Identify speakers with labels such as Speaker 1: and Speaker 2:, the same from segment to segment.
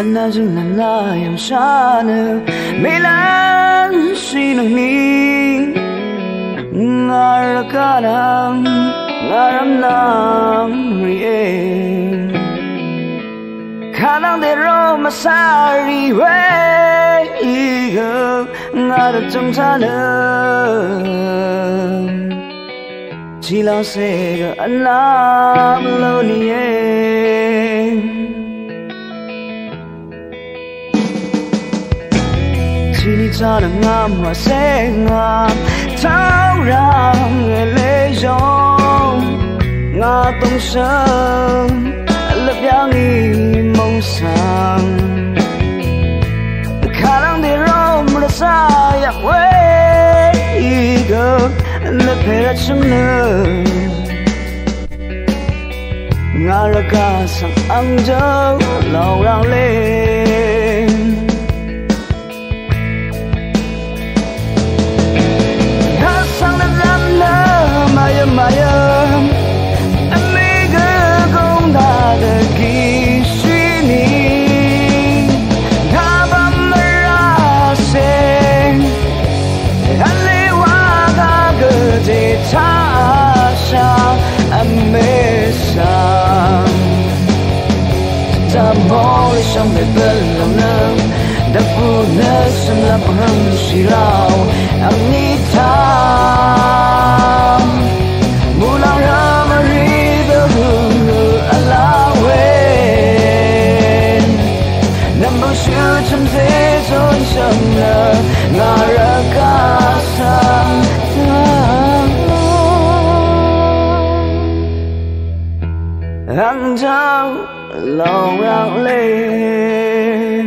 Speaker 1: 안아주는 나의 샤는 미란 쉬는 니 나를 가랑 나람 위에 가는 대로 마살이 왜 이거 나를 좀 사는 지라세가 안 남으니에 Chàng ngắm hoa sen ngắm thao rang ngày lễ giông ngã tung sơn lập giá nghi mong sang khả năng để rong ra xa yak quê gơ lập hệ ra chung nơ ngã ra ca sang ăn dấu lòng rang lên Mayam amiga kung dadagi sini habang marasing aliwa kagadi tasha amesang Tamoli siyang may belang ng dapunas ang lapang siraw ang itang mulang ramarido alawin nambang shoot some days on summer ngarakasang ang dao lòng rạng lên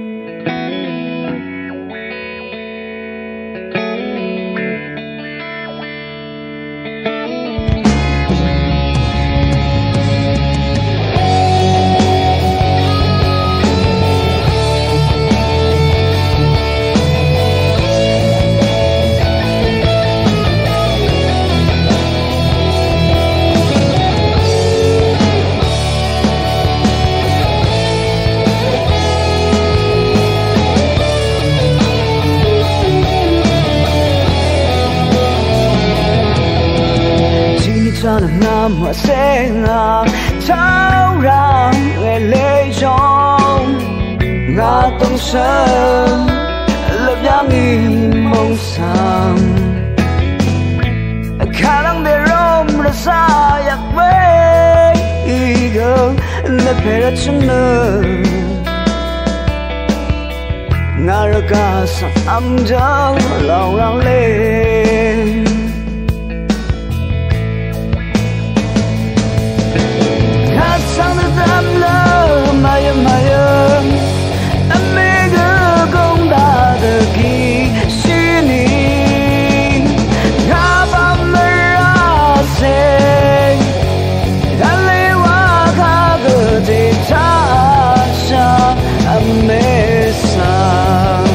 Speaker 1: Chàng ngắm hoa sen ngắm thao rang ngày lễ giông ngã tung sơn lập giá nghi mong sang khả năng để rong ra xa yak với gơ lập hệ ra chung nơ ngã ra ca sang âm dấu lòng rang lên Sang the damn love, mayam amiga kung dadagi sini habang marasing aliwa kagadi tasha amesang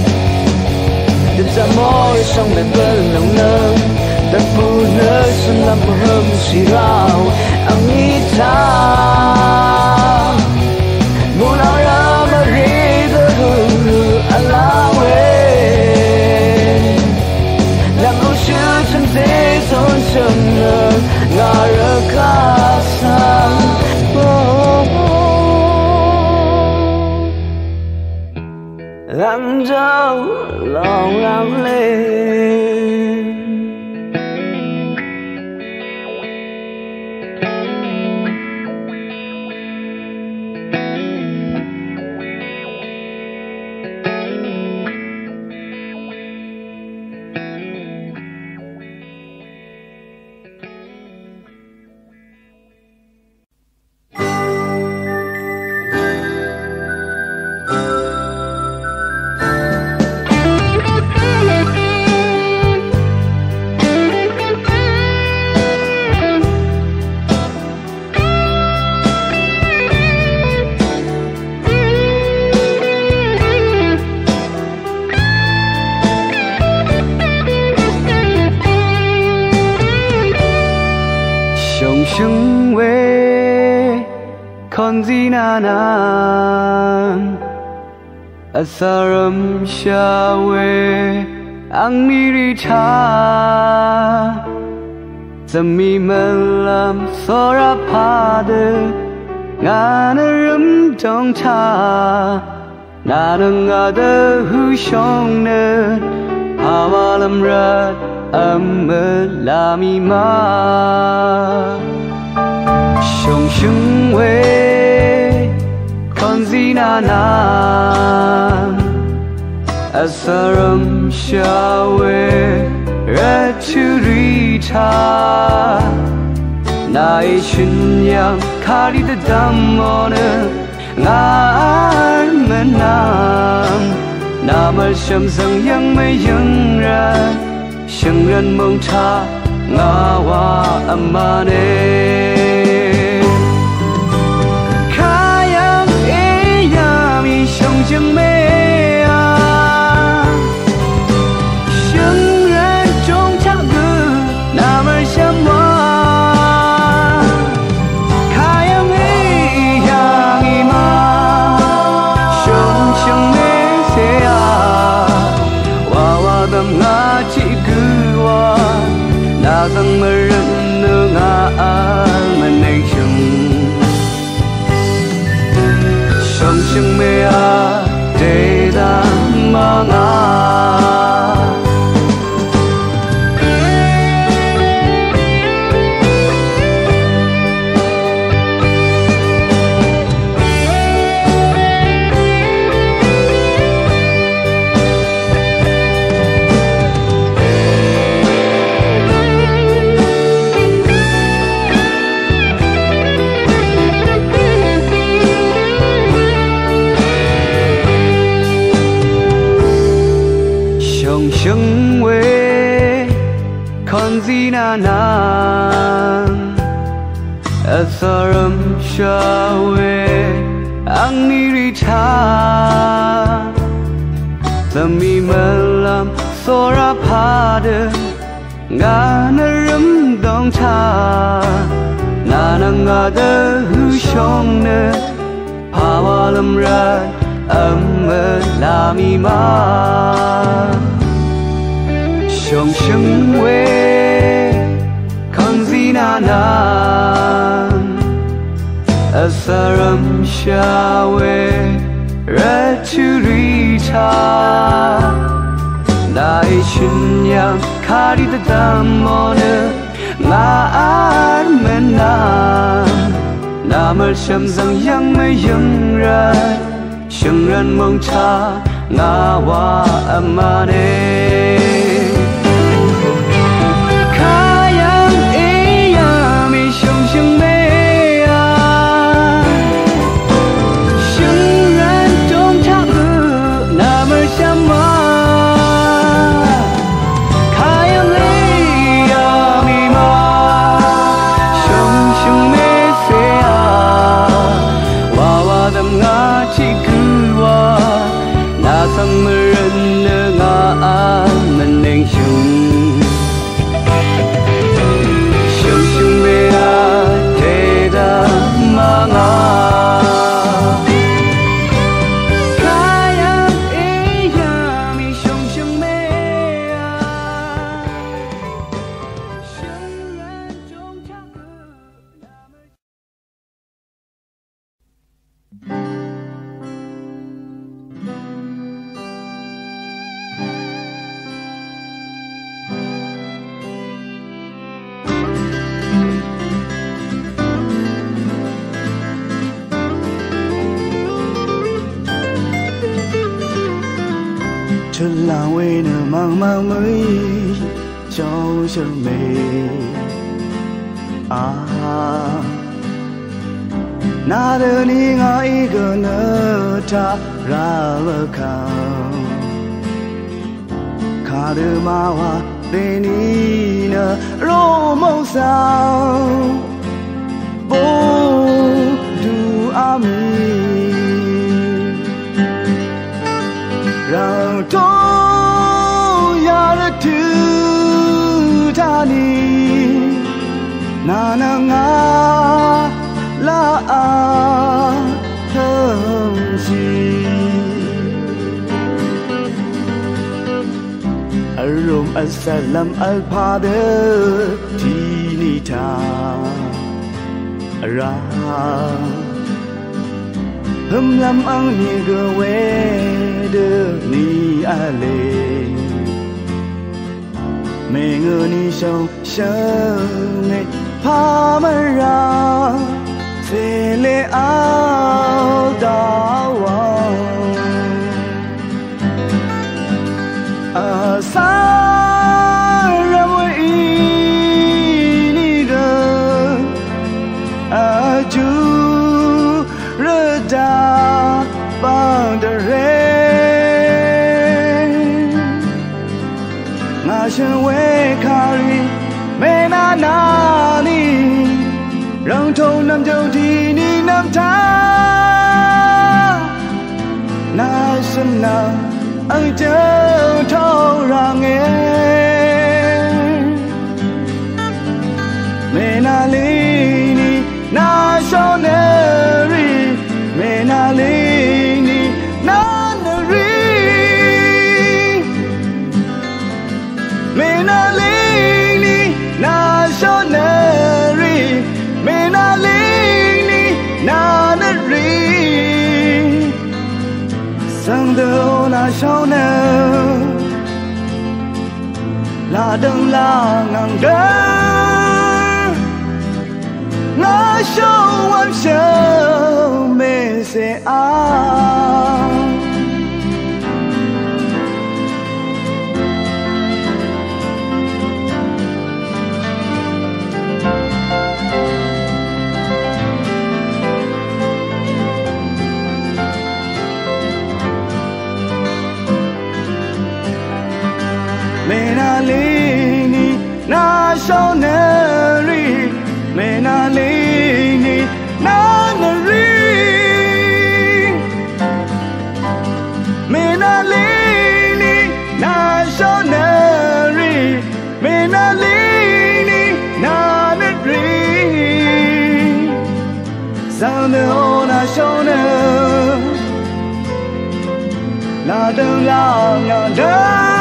Speaker 1: Dito mo isang may belang ng dapunas ang lapang siraw ang itang mulang ramarido alawin nambang shoot some days on summer ngarakasang ang dao lòng rang lên con gì na na asaram shawe ang nirita zami malam sorapade nganarum dong cha nanang ada hushongne hawalam rat amelamima shong shung we konzinana asaram shawe raturita nai chunyang kari de damone ngar menam namal sham sang yang mai yang ran shang ran mong cha ngawa amane kayang eyami shong jang me Sang merenung menation Song sung mea de da manga Konzinanan asaram shawe ang nirita zami malam sorapade nganarum dong cha nanang ada hushongne hawalam rat amelamima shong shung we konzinanan asaram shawe raturita nai chunyang kari de damone ngar menam namal sham sang yang mai yang ran shang ran mong cha ngawa amane
Speaker 2: Lang nơ mang mang mới cho mê na de ni ngai ga na ta ra la ka de ma wa de ni na ro mo sao bo du ami rằng tôi ya thứ ta ni na na nga la a thơm gì Arum Assalam Al-Pada Tinita Ra Lam ang ni gawe de ni ale Me ngơ ni sông sông ne pa ma ra se le ao da wa sa ra mo i ni ga a ju da bang de re nga shen we kari me na na ni rong thong nam châu thi ni nam tha na shen na ang châu thong ra nghe me na li ni na shon ne me na li ni na na ri me na li ni na sho na ri me na li ni na na ri sang de na sho na la dang la ngang de na sho wan sho se a me na li ni na shao na ri me na li ni na na ri me na li ni na shao na ri me na li ni na na ri sao na na shao na la dang la nga da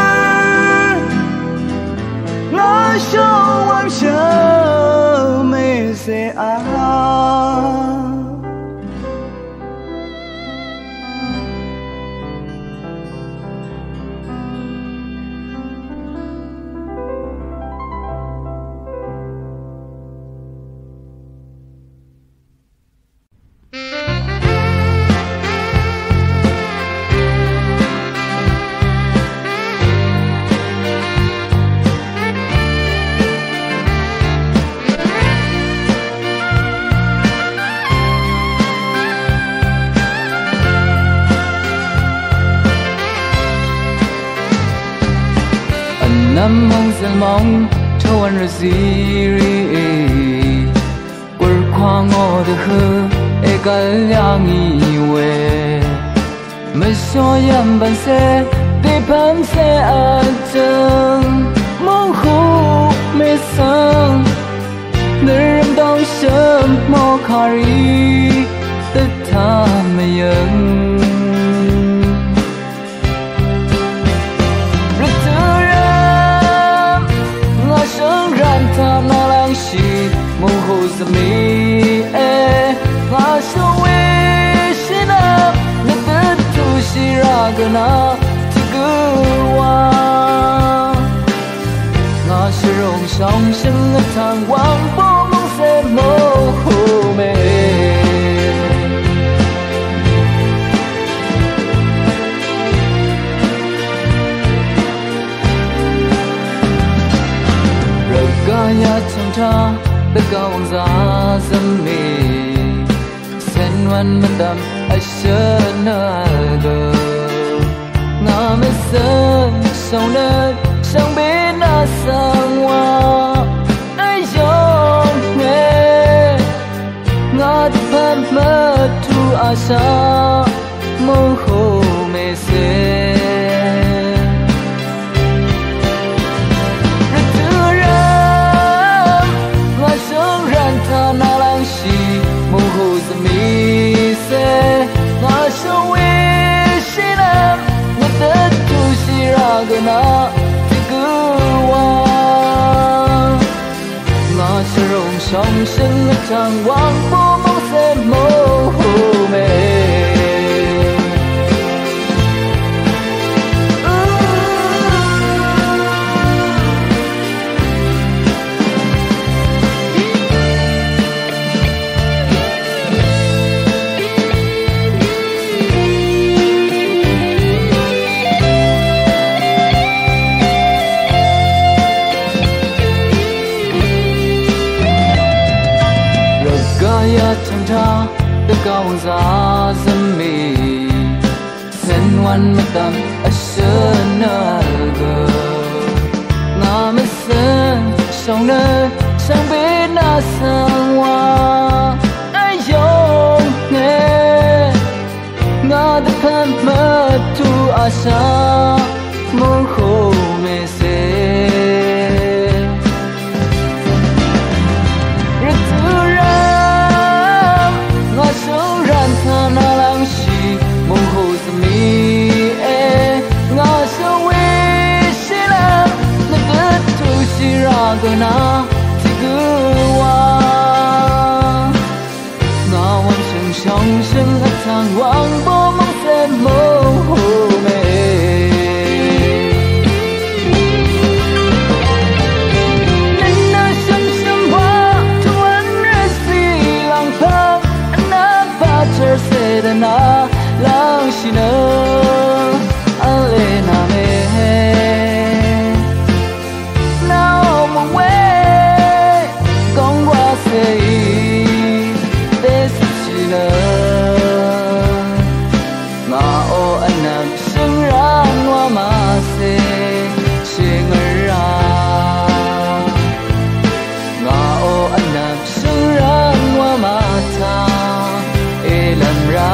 Speaker 2: nga shao wang shao me se a
Speaker 1: Nam mongzel mong thôn ra ziri quơ khoang ngô de hư e gal yang iwe me so yam ban se te pam se a chang mong khu me sang ner dong sớm mo khari te tha me yang na lang shi mo ho za mi e nga so we shi na na ta tu shi ra ga na ti gu wa nga shi rong shang shen na tang wang bo mong se mo ho me ya chang tha the gong za zam me sen wan madam ashana go nga me sen song na sang be na sang wa ai yong me nga de pam ma tu asha mo ho me se na lang shi mo ho za mi se na so we shi na na ta tu shi ra ga na ti gu thang quang bố mong sẽ mô hồ mê thằng tha tất cả giá dâm mì sen ngoan mất tâm ở sơn nở ngã mất sơn sông nơi sang bên na sang hoa ai yong nghe ngã tất thân mất tu asa mong khổ mê se na lang si mong ho sa mi nga sa we sila na gat tu si ra ga na ti gu wa nga wan sung song sung at thang wang bo mong sen mo ho me na sung sung wa tu an re si lang pa se na lang si na ale na me now mo we gong qua se this si na ma o anam sung ran wa ma se sing ra ma o anam sung ran wa ma ta làm ra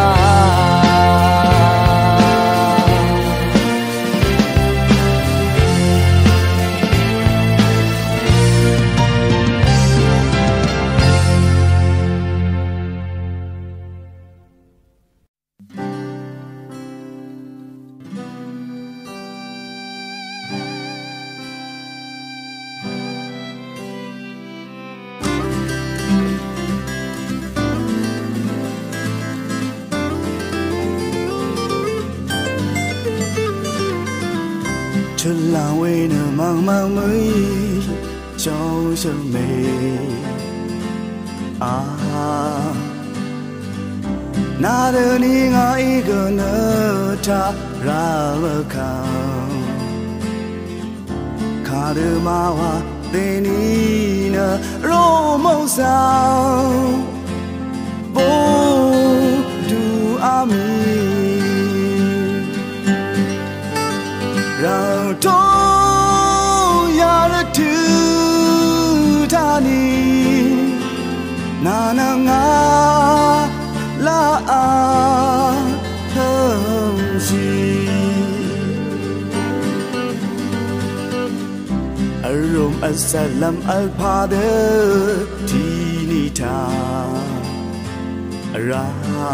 Speaker 2: là quê nở mang mang mới cháu sớm mê na đơn đi ngại gờ nơ cha ra vợ khao khá đơ ma hoa tên đi nơ rô mong sao vô du ami rằng thôi ya ra thứ ta đi na na nga la a thơm gì arom assalam al father tinita ra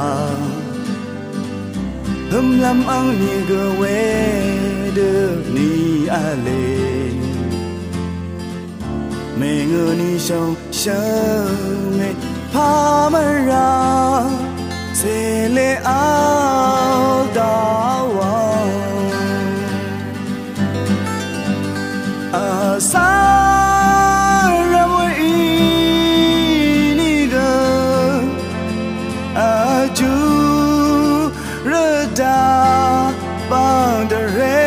Speaker 2: hâm lam ang ni gơ we được ni a lê mẹ ngơ ni sâu sơ mẹ pa ma ra se le ao da wa a sa ra mo i ni gơ a chu ra da bang de re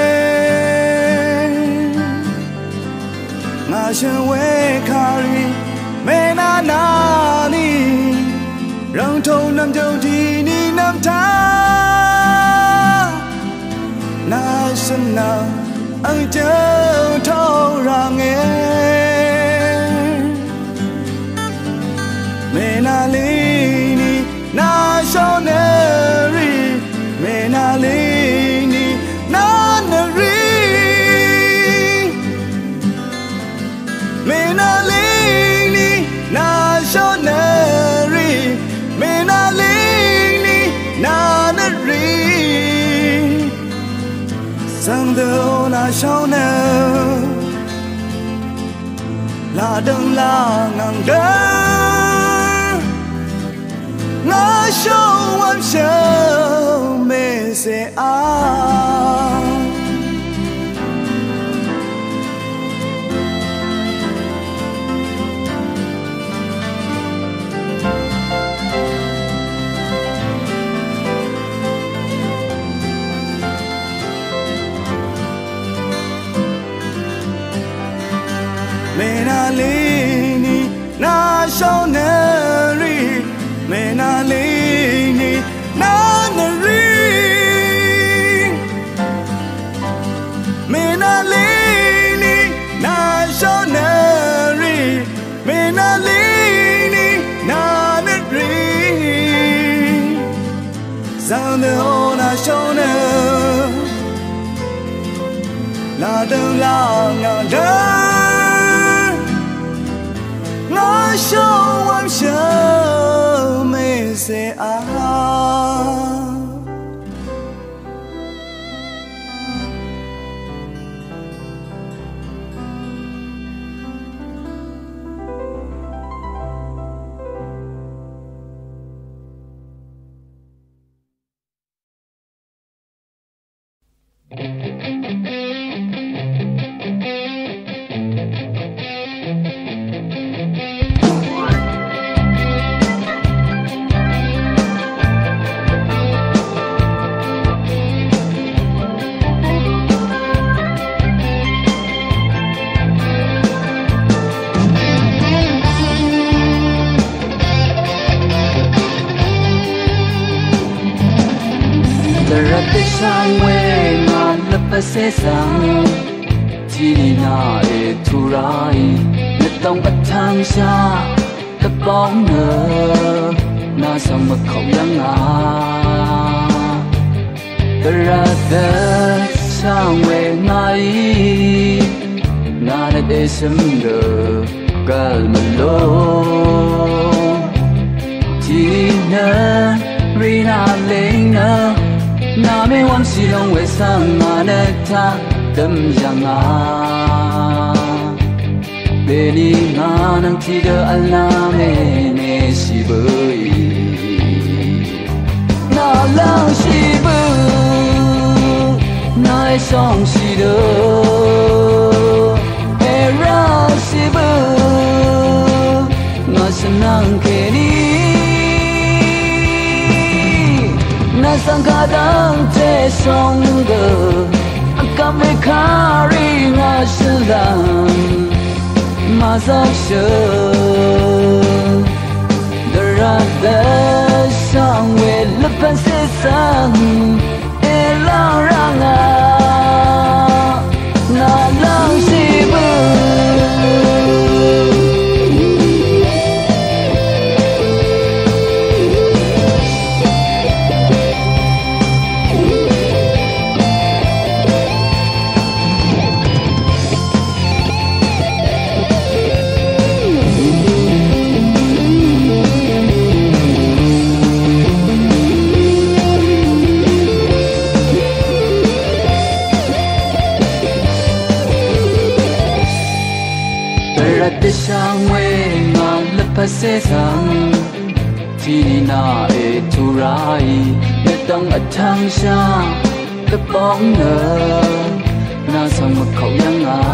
Speaker 2: shen we kari me na na ni rong thâu nam châu thì ni nam tha na shen na ang châu thâu ra nghe me na li ni na shao ne ri me na li ni na na ri me na ling ni na shao na ri me na ling ni na na ri sang do na shao na la dang la ngang da ngã sâu âm sâu mê sẽ mẹ na linh ni na sao nè ri mẹ na linh ni na nè ri mẹ na linh ni na sao nè ri mẹ na linh ni na nè ri sao nè ô na sao nè la đơn la ngàn đơn ngã sâu âm sâu mê sẽ
Speaker 1: sẽ rằng chỉ na e thu rai nhất tông bắt thang xa các bóng nở na sang mật khẩu yang à ra đất sang về ngay na đã để sớm đờ gal mà lô chỉ na rina lên na na me wan si long we sang ma ne ta tâm yang a be ni na nang ti de ala me ne si bơi na lang si bu na song si de era si bu na senang ke ni na sang ka dang te song ge akam me kari na shilang ma za she the ra the sang we le pan se sang e la rang a na lang si bu sang we ma le pa se sang ti ni na e tu rai ne tong a thang sha ke bong nơ na sang ma khẩu yang a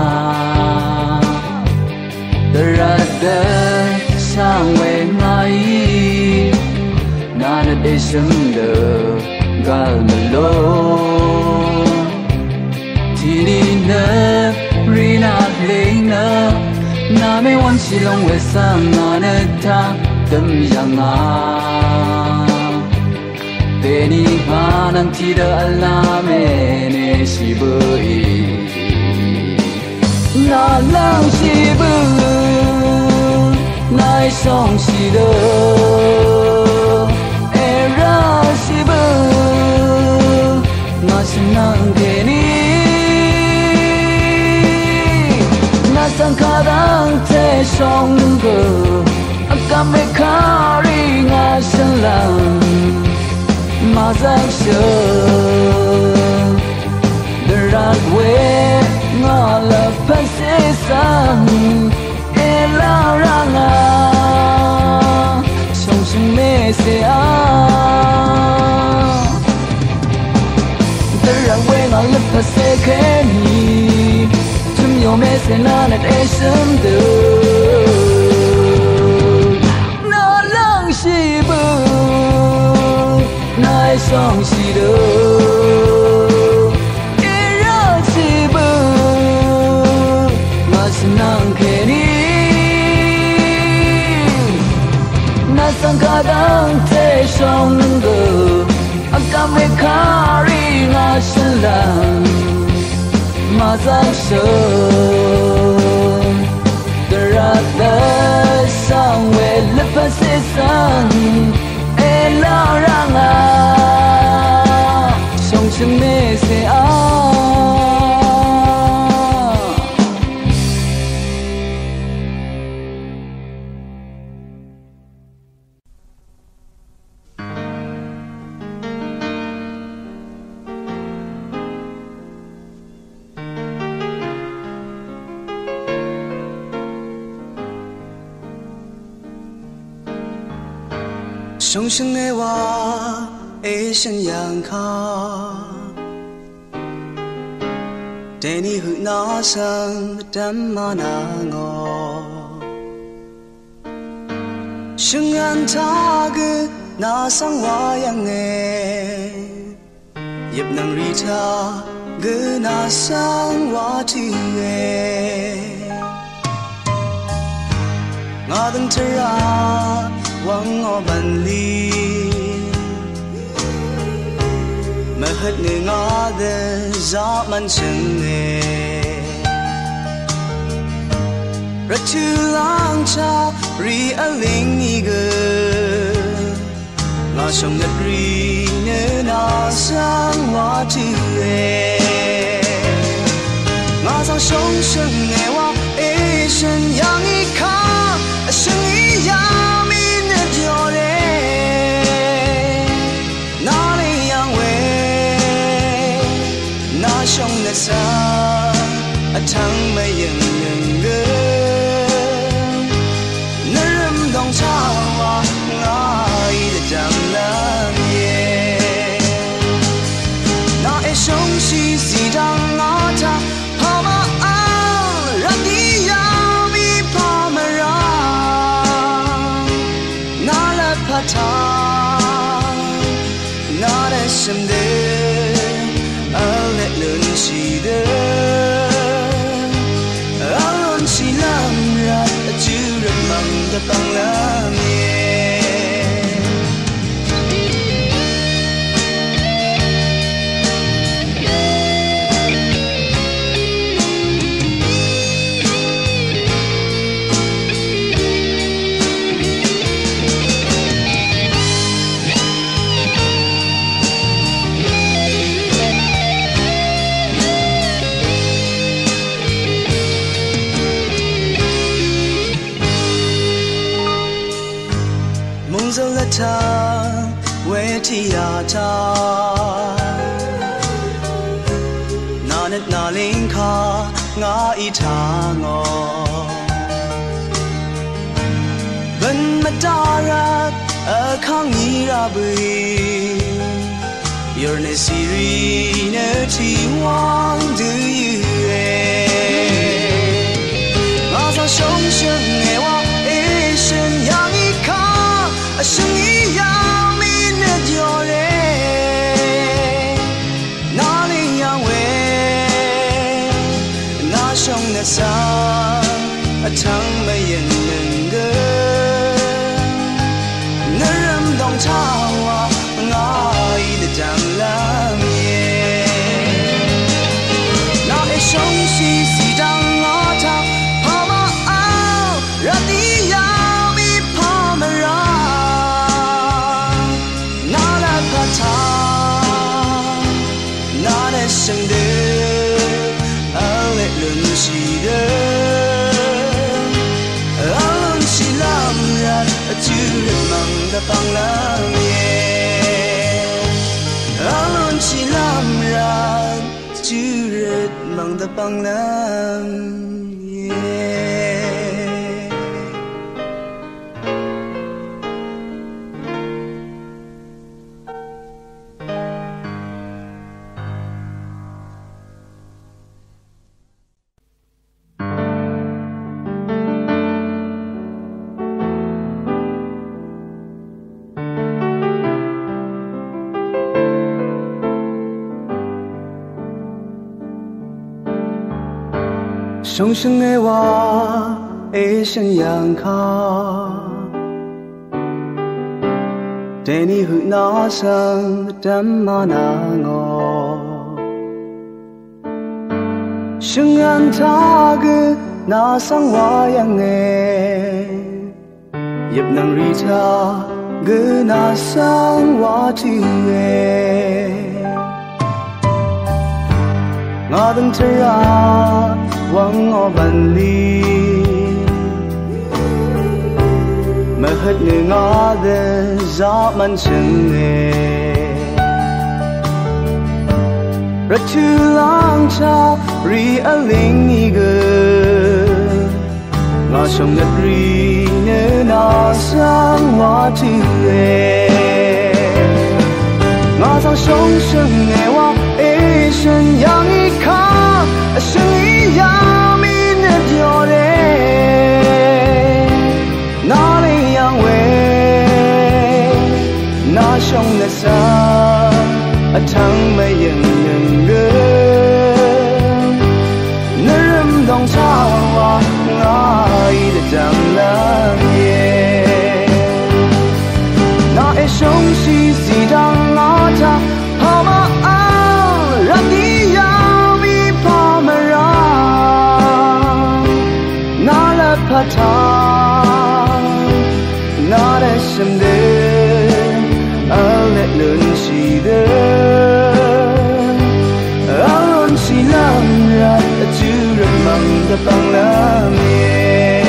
Speaker 1: ra de sang we ngai na na de sum de gal me lo ti ni na ri na le na na me wan si long we sang na ne ta tâm yang a te ni ma nan ti de ala me ne si bơi na lang si bu nai song si de era si bu ma senang ke ni sang ka dang te song ge akam me kari nga san lang ma za she the right way nga la pa se sang e la rang a song sung me se a 为我立法谁看你，真有没谁那那的心的，那冷是不，那伤是的。Sang kadang te song ge agam me kari nga slang ma zang sho the rata sang we le pa se sang e la rang a song chen me se a
Speaker 2: 上升的话，一生阳卡，带你去那生的嘛那我，生安他个那生话样诶，也能离他个那生话题诶，我等着啊。望我万里，没黑你我的扎满城诶，热土浪潮里阿零一个，我上的里呢那生我土诶，我上上升诶我一生养一卡，生一样。trong đất xa thăng mây yên yên gơ n름 dòng cha hoa ngài để đam lan ye na e sông si si đang ngõ ta pa ma al ra đi ya mi pa ma ra na la pa ta na de sim de chỉ đỡ áo chỉ làm ra chưa được bằng đã bằng làm ta quê thi à ta na net na linh kha ngã y tha ngò bên mặt ta ra ở khang nghi ra bơi your ne siri ne chi wang do you ngã sa sông sông nghe wa e shen yang y kha生一样迷那叫人，哪里样为那上那山，长没人能个，那人懂茶话，爱的长浪耶，那一生是西当我他，怕嘛熬，让你要mi怕嘛让。生的阿勒伦西的阿伦西拉姆然就人忙的帮拉耶阿伦西拉姆然就人忙的帮拉耶。
Speaker 1: 生生的我一生养靠，对你和那生的嘛那我，生安他个那生我样诶，也能理他个那生我去诶。我等着啊，望我万里，没黑你我的早满城诶，热去浪潮里另一个，我想的里呢那生我去诶，我想生生的我。一生养一靠，生一养命的丢嘞，哪里养为，哪兄的伤，疼没人能个，那人懂操啊，我一的长了耶，那一兄西西当我他好吗？让你要比怕么让，拿了怕他，拿的什么的，来轮起的，轮起浪人，就人忙的帮了面。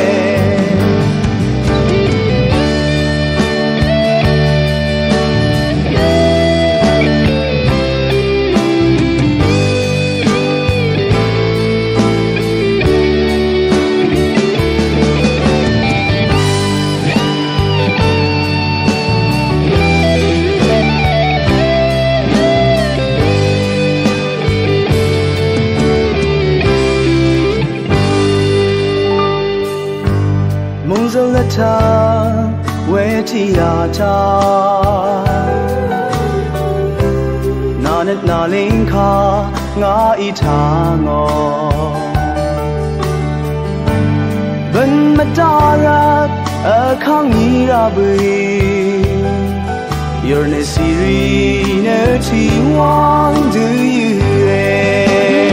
Speaker 1: 他为提亚他，那日那林卡我一他我，本没打扰康伊拉贝，有那西里那提望的月，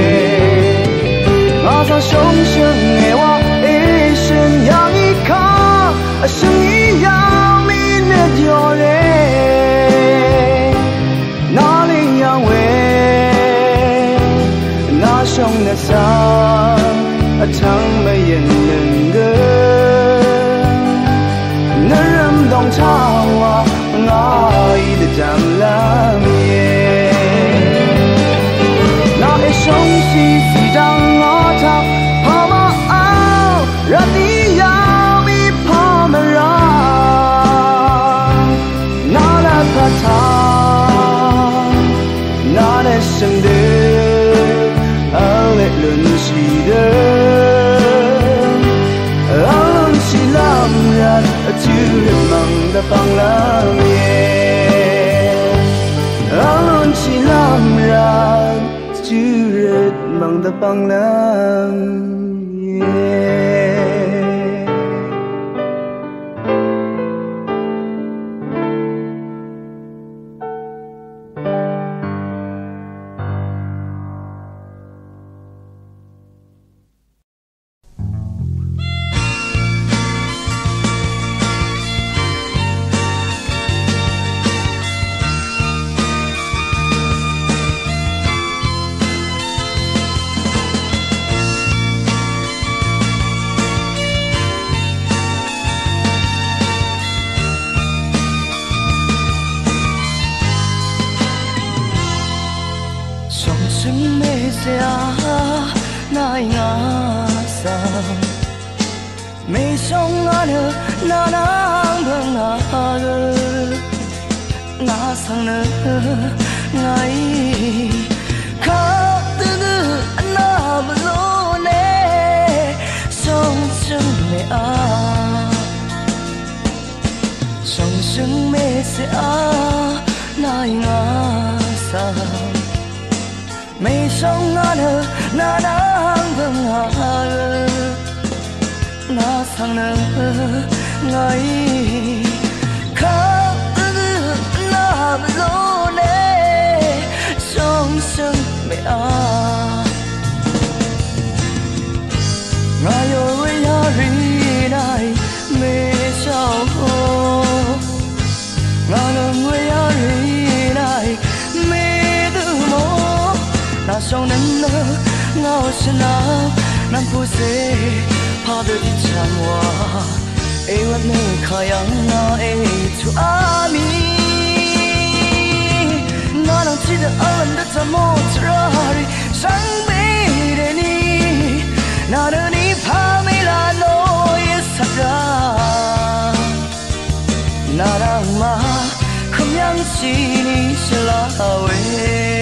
Speaker 1: 我想生生的我一生养一靠。生一养命的丢嘞，哪里养为，哪兄的伤，疼没人能个，那人懂操啊，我一的长了耶，那一兄西西当我他好吗？让你养。他那的生的，来轮起的，轮起浪人，就人忙的帮了面，轮起浪人，就人忙的帮了面。 mấy sông ngã nở na nang vâng hà na sang nở ngày khá na lô nè sông sông mẹ ngài ơi ya ri này mê sao ngài ơi ya ri này mê tư mô na sông nên nơ ngao sơn na nam phu se pa de đi chăm hoa ai vẫn nơi khai ăn na ai chu ami na đang chỉ để ân đất cha mô ra đi sang mê để ni na đơn đi pha mê là nỗi sạch ra na đang mà không nhang chi ni sẽ là về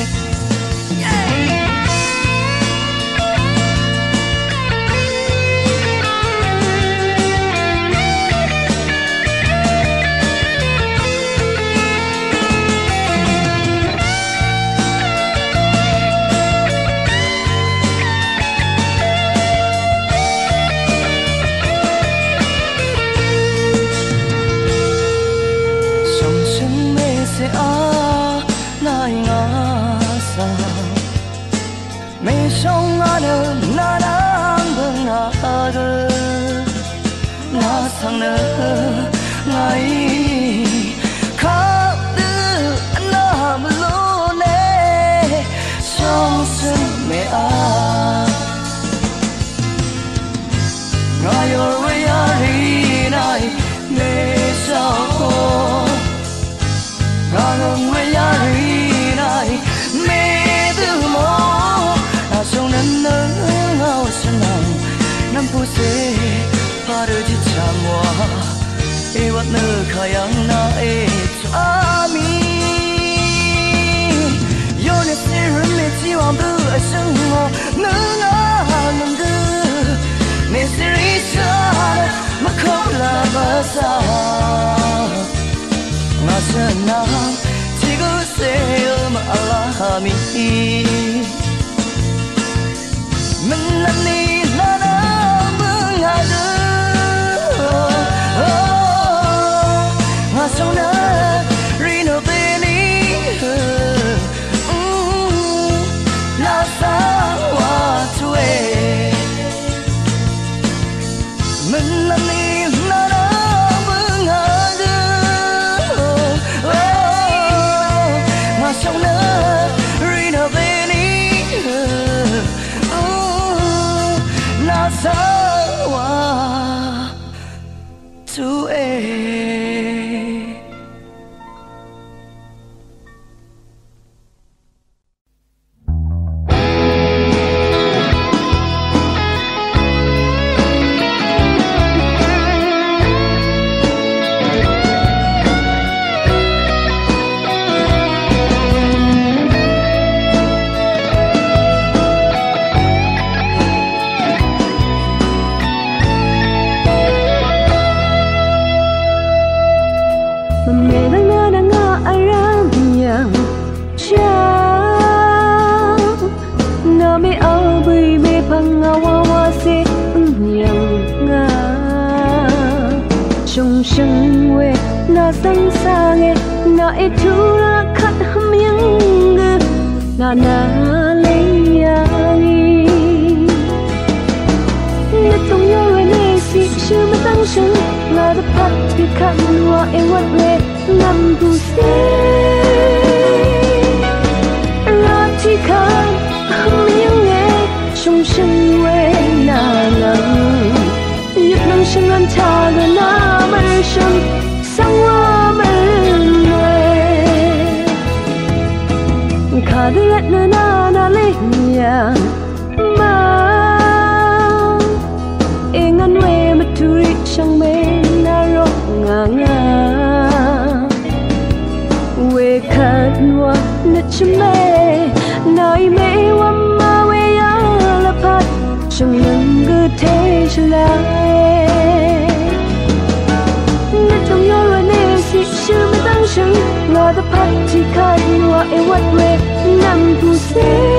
Speaker 1: sông ngã nở na nang vâng hà na sang nở ngày khá tư na lô nè sông sân mẹ ngài ơi ya ri này mẹ sao ngài ơi ya ri này mẹ tư mô sông nên nở ngao sơn nằm nam phu se pa de đi chăm hoa ai vẫn nở khai ăn na ai cho mi yo ne se run me chi wang bu ai sung hoa nở ngao nằm tư ne se ri cha ma khâu la ba sa ngao sơn nằm chỉ có se ma Allah mi mình làm đi na na mưa ngã ngã sông na rino bên đi na sa hoa chuê mình làm đi na na mưa ngã ngã sông na rino bên đi na sa hoa chuê sang sang na itu na khat ham yang na na le yang na tong yo ne si shu ma tang shen na da pat bi kan wa e wat le nam bu se ra ti kan ham yang ne shong shen we na na yip nang shen an cha ga na ma shen sang hoa mây khá ghét na na na lấy nhà mà e ngăn we mà thui sang mê na ro ngà ngà we khát hoa na chim mê nai mê wa ma we ya la pat chung nâng cứ thế lại Ngờ ta phát chỉ khai hoa e wat we nam tu se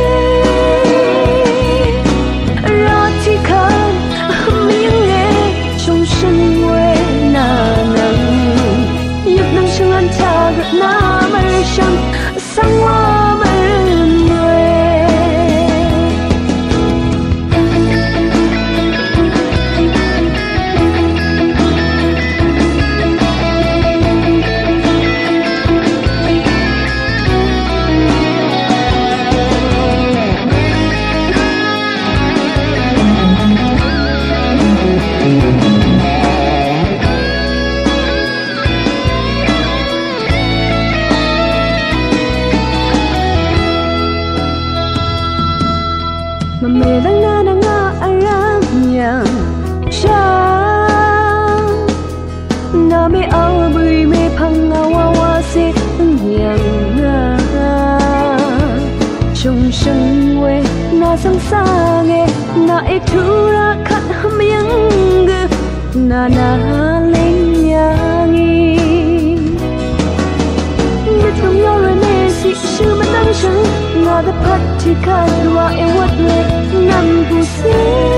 Speaker 3: mà mẹ đang na đang ngã arang nhàng cha na mẹ ao bơi mẹ phăng ngao wa se nhàng nga trong sân quê na sang xa nghe na ek thu ra khát hâm yang gu na na lên nyangi biết không nhau rồi nè si sư mà đang chẳng na đã phát thì khát qua em quất lệ ngắm phù sa